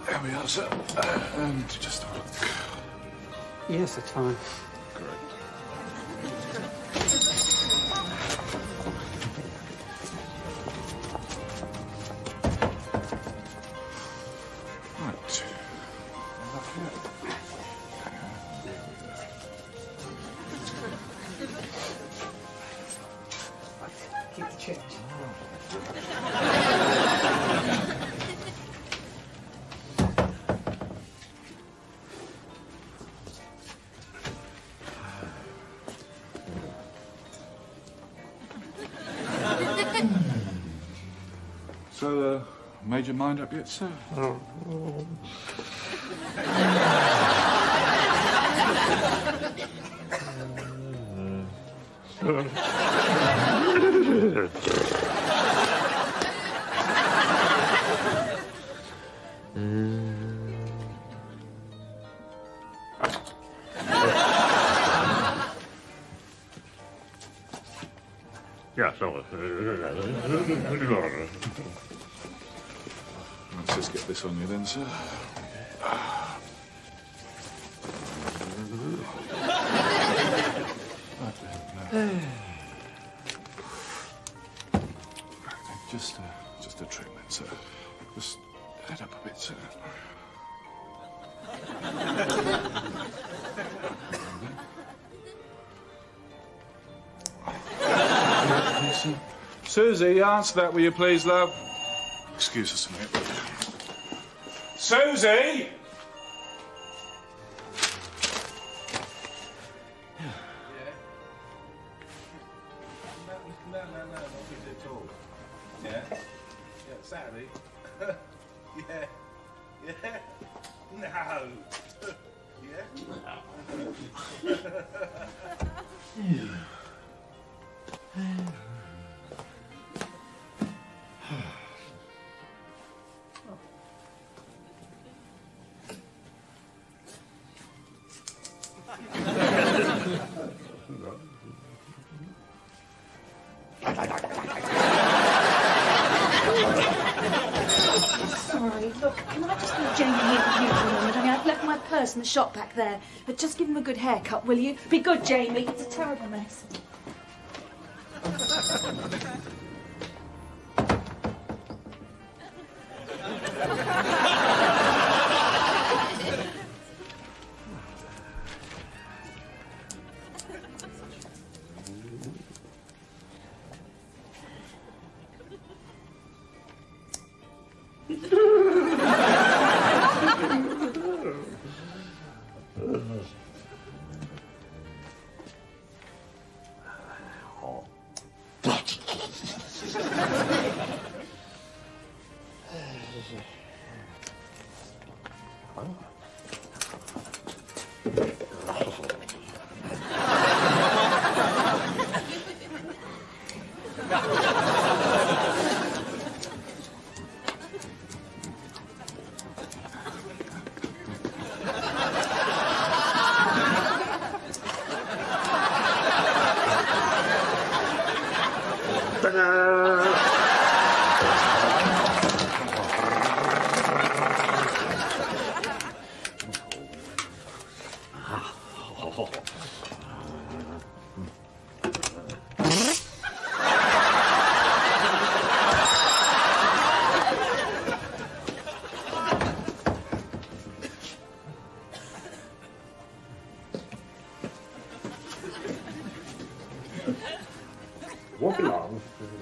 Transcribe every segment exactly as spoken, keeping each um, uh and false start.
There we are, sir. Uh, and just a look. Yes, that's fine. Great. Right. Keep the change. So, uh, made your mind up yet, sir? Oh. Yeah, so. Let's just get this on you then, sir. Just, uh, just a treatment, sir. Just head up a bit, sir. Susie, answer that, will you please, love? Excuse us a minute. Susie! Yeah. No, no, no, not busy at all. Yeah? Yeah, Saturday? Yeah. Yeah? No. Yeah? Sorry, look, can I just leave Jamie here with you for a moment? I mean, I've left my purse in the shop back there. But just give him a good haircut, will you? Be good, Jamie. It's a terrible mess. Walk along.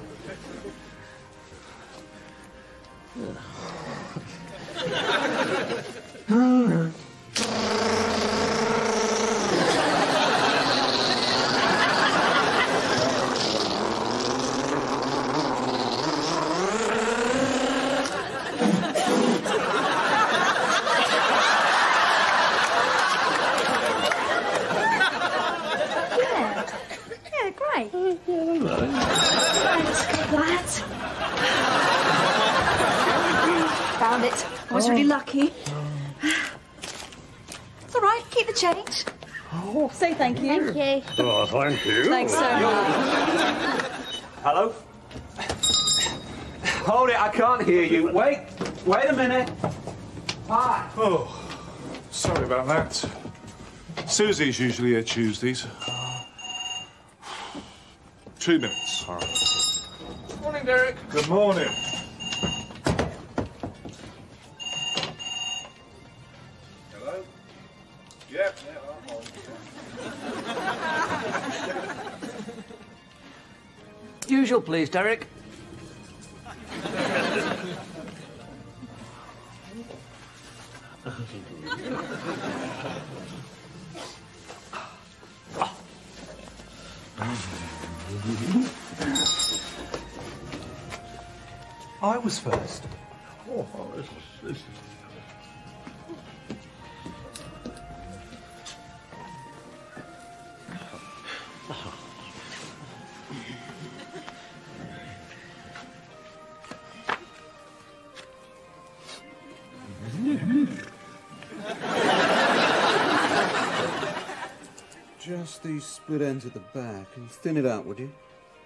Found it. I was really lucky. It's all right. Keep the change. Oh, say thank you. Thank you. Oh, thank you. Thanks so much. Hello? Hold it, I can't hear you. Wait, wait a minute. Hi. Oh, sorry about that. Susie's usually here Tuesdays. Two minutes. All right. Morning, Derek. Good morning. Hello? Yep, yeah, I'm on. Usual, please, Derek. I was first. Oh, this is... Just these split ends at the back and thin it out, would you?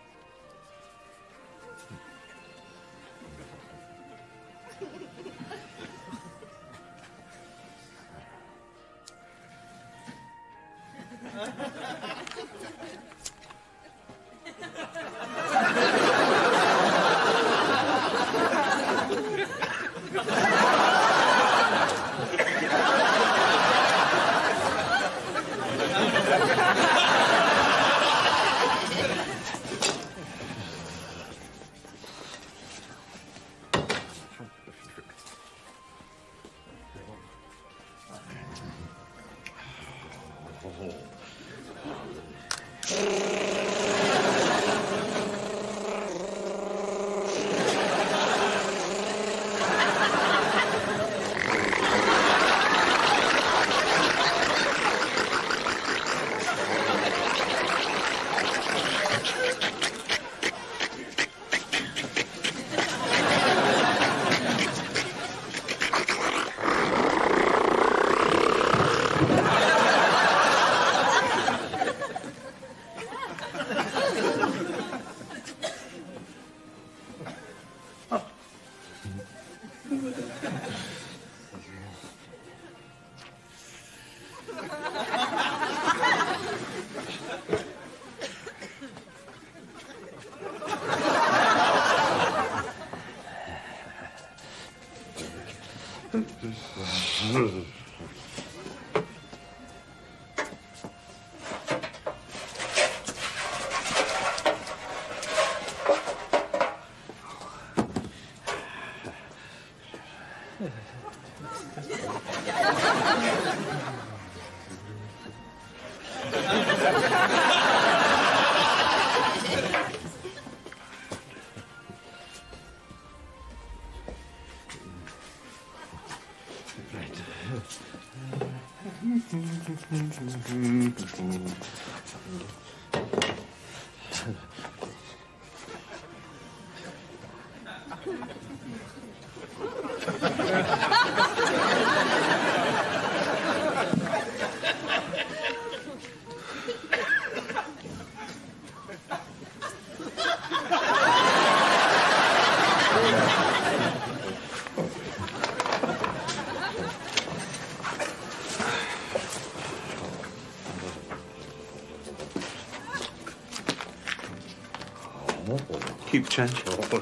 Keep change.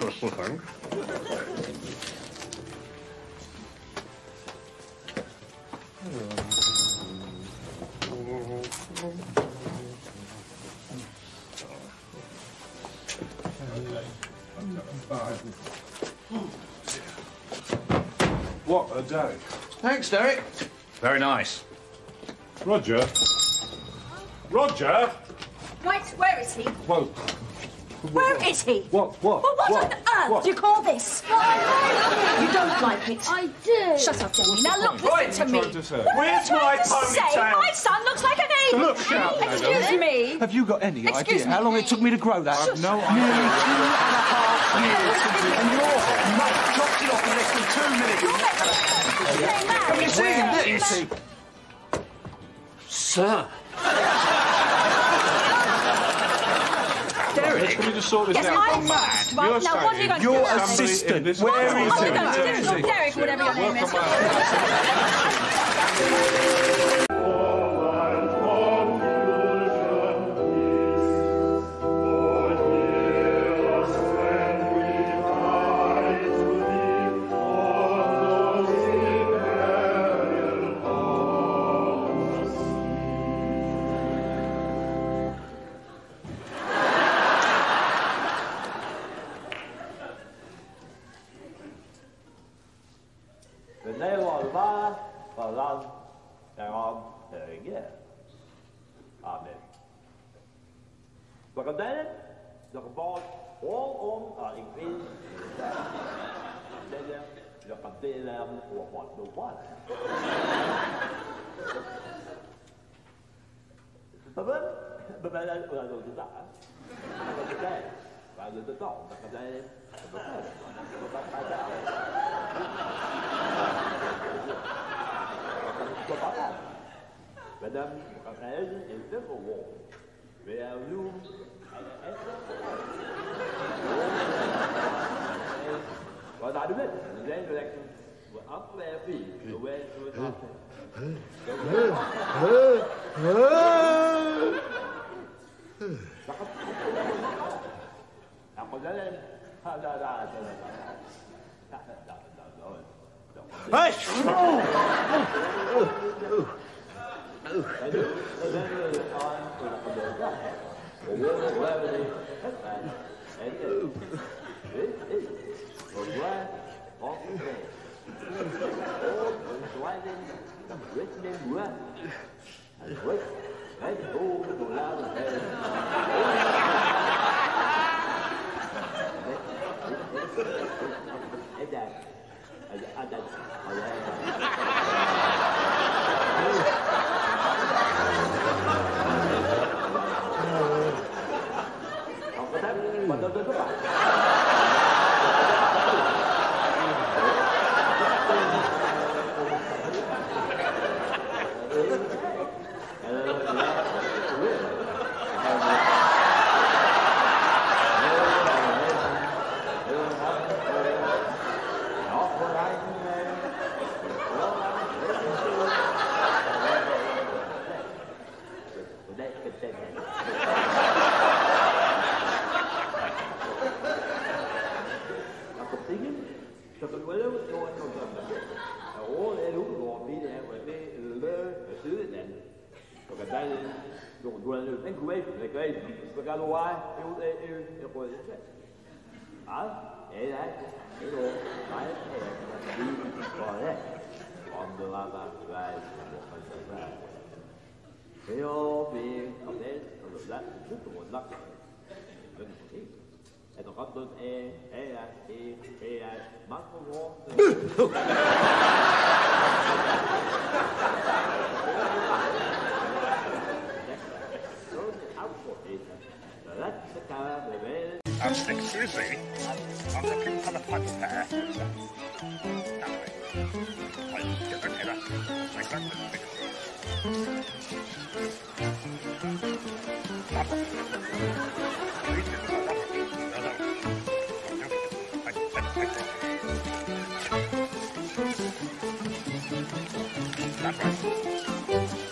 What a day. Thanks, Derek. Very nice. Roger. Roger! Right, where is he? Whoa. Where is he? What? What? Well, what, What? on earth What? do you call this? You don't like it. I do. Shut up, Jamie. Now look, What listen are to you me. trying to say? Where's my Say, ponytail? my son looks like an ape. Look, shut up, Excuse me. Have you got any Excuse idea me. how long it took me to grow that? I've no Nearly idea. two and a half years. And your mate chopped it off in less than two minutes. Have you seen this? Sir. Derek. just sort this Yes, out? I'm first. Right, You're now what are you going to do? Your about it? assistant. this- Where What is are you he? going to do? Or Derek, whatever your name is. Welcome back. Men det var varmt, varmt, varmt, höger. Amen. Klockan där, klockan bak, och om är en kvinna. Det är klockan där och vad då var. Babel, babel är det då där. Det där. Vad är det då? Det där. Madame, elle est de bon. Mais nous, vad är det med? Det är liksom upp med vi. Då är det så. Jag kommer den. Ha da da da. Hey! I'm six seriously. I'm looking for the fun there. That way. I'll get the header. Like that. That way.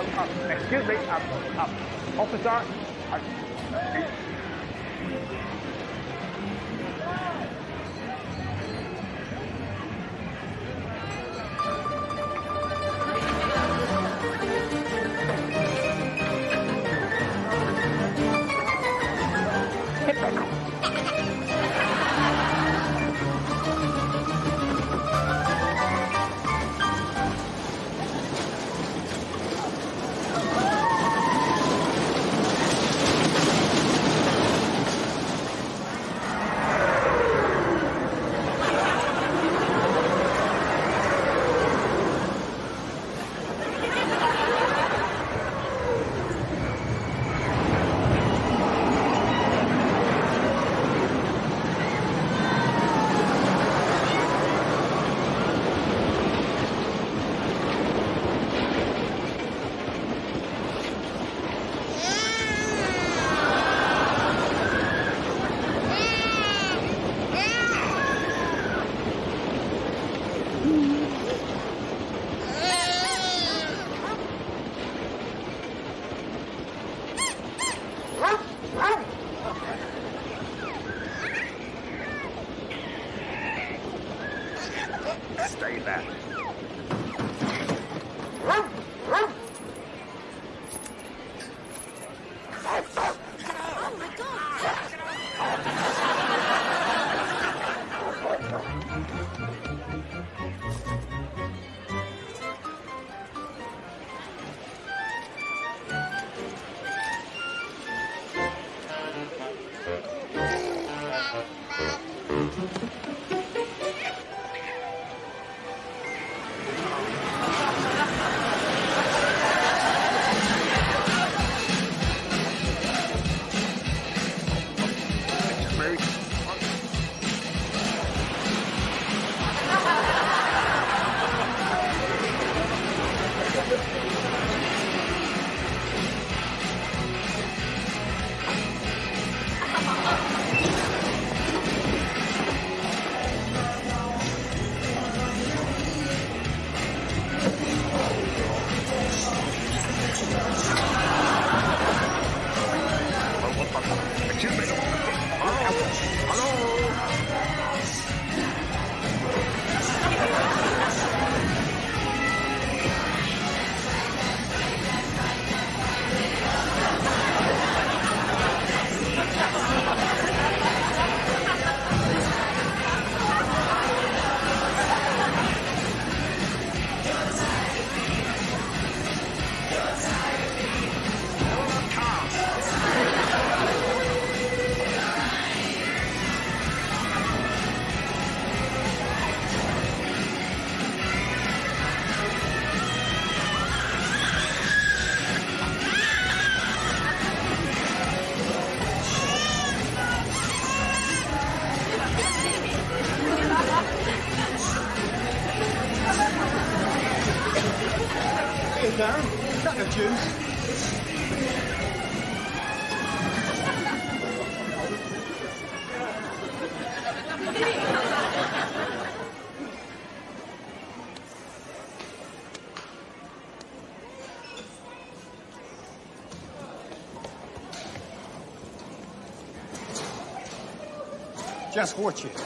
uh, excuse me, um, uh, officer. Uh, uh, Stay there. Darren, is that your juice? Just watch it.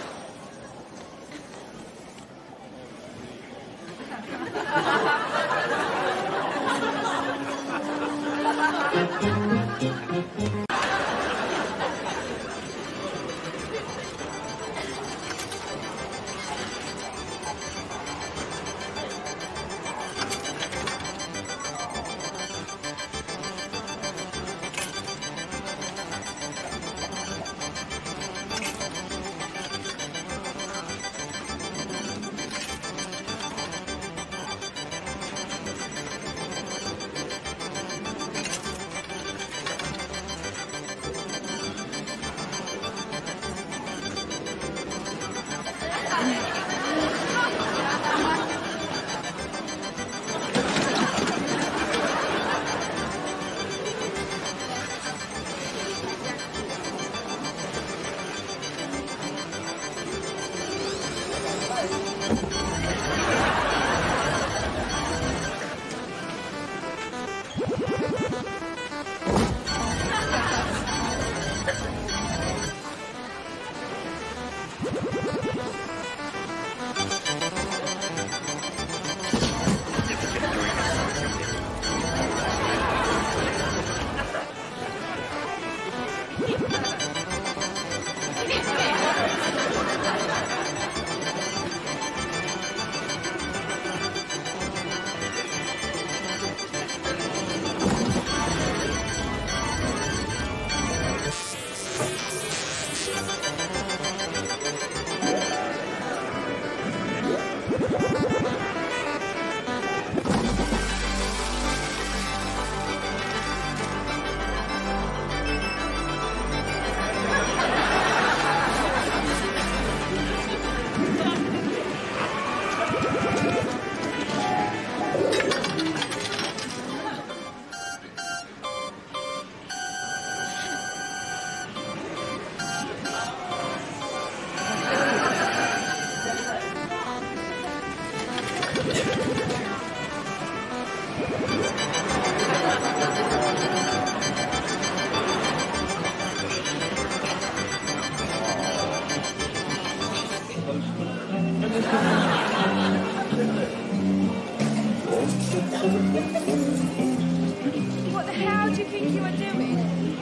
What the hell do you think you were doing?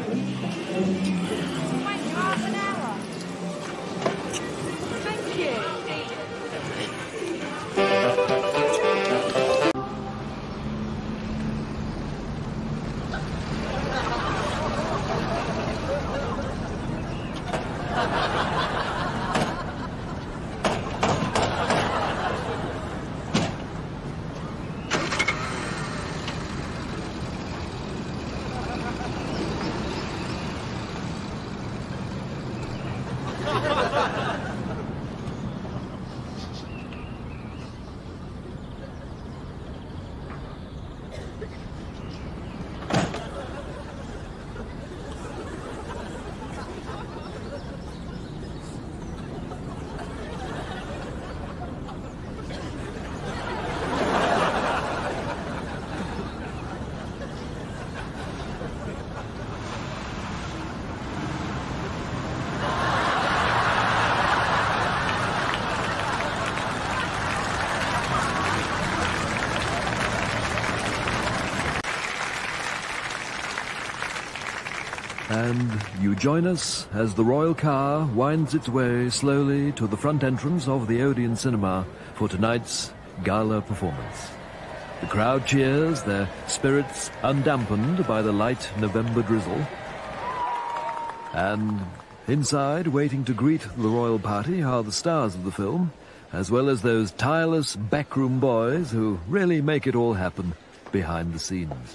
Wait for half an hour. Thank you. And you join us as the royal car winds its way slowly to the front entrance of the Odeon Cinema for tonight's gala performance. The crowd cheers, their spirits undampened by the light November drizzle. And inside, waiting to greet the royal party, are the stars of the film, as well as those tireless backroom boys who really make it all happen behind the scenes.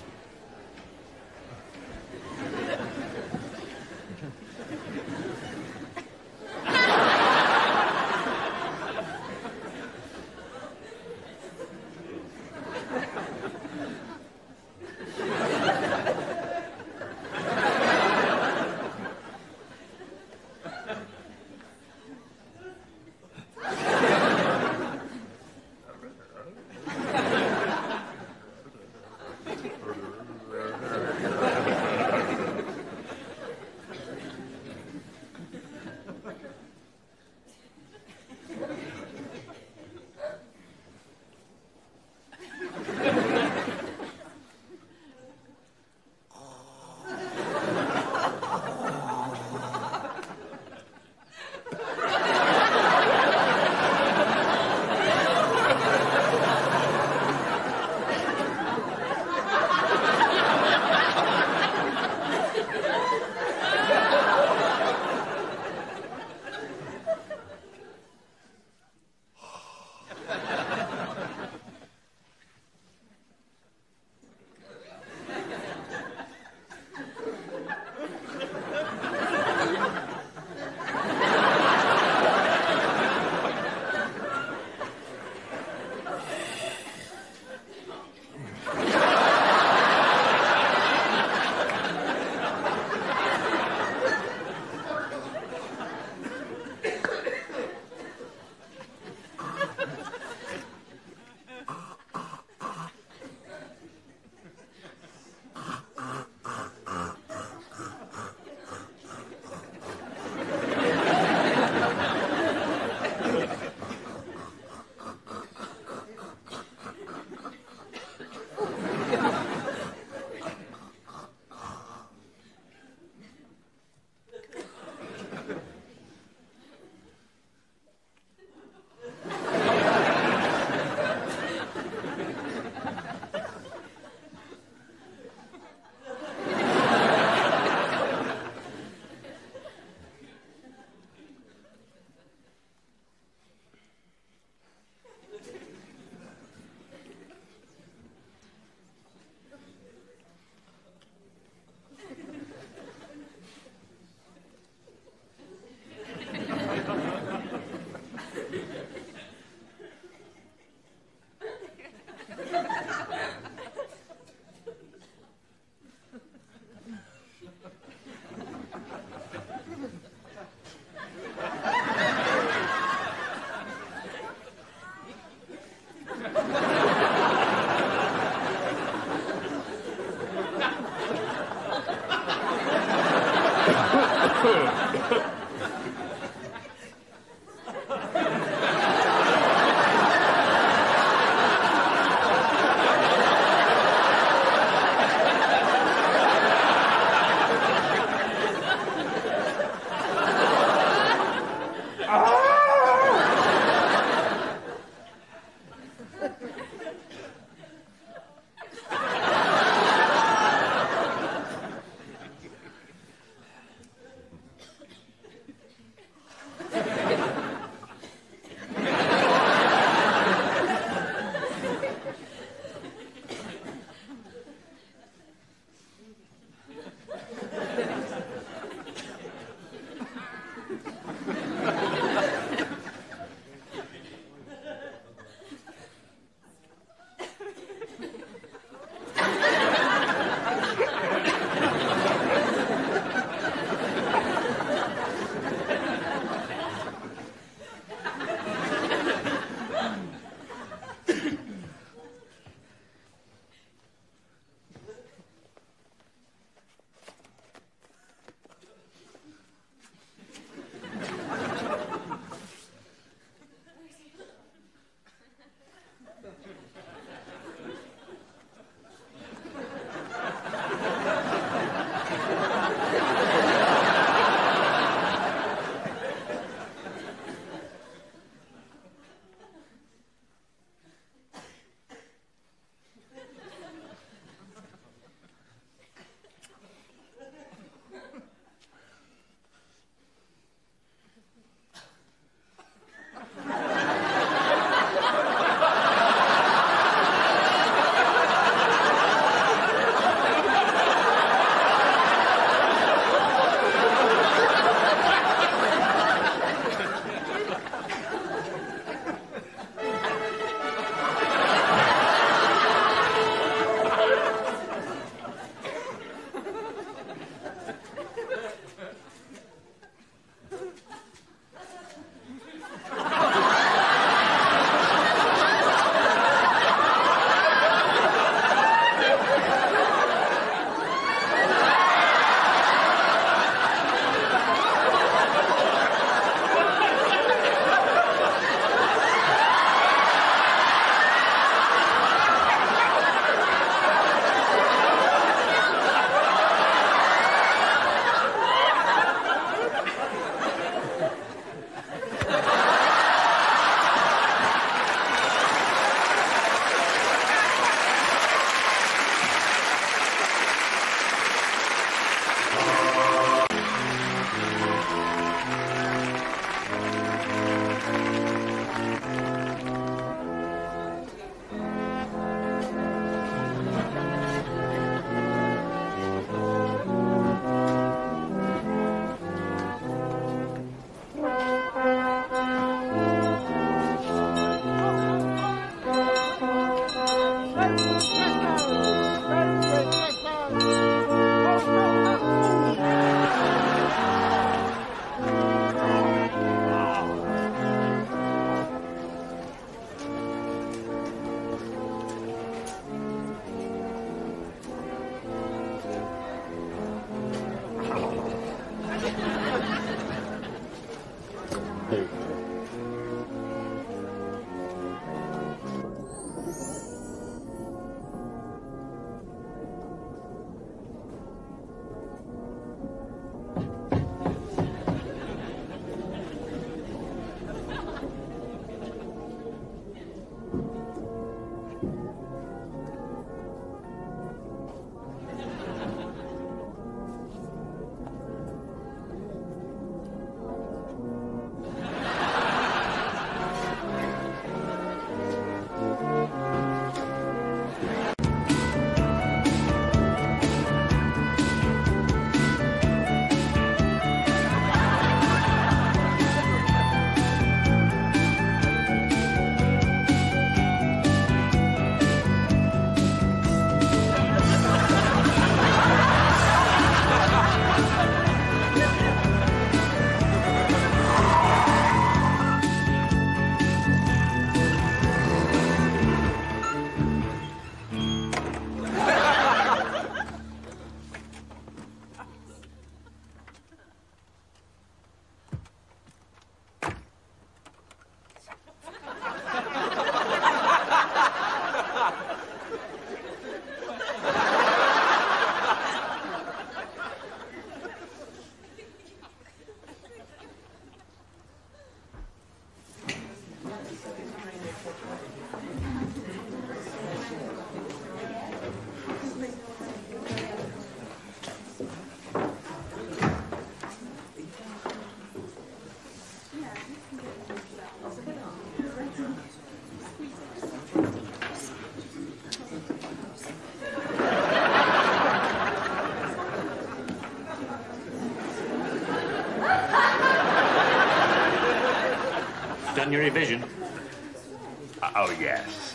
done your revision? Uh, oh, yes.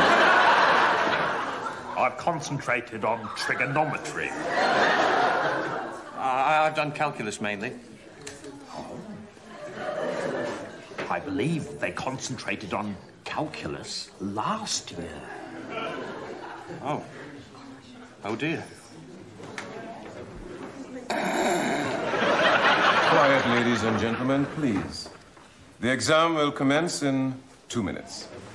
I've concentrated on trigonometry. Uh, I've done calculus mainly. I believe they concentrated on calculus last year. Oh. Oh, dear. Quiet, ladies and gentlemen, please. The exam will commence in two minutes.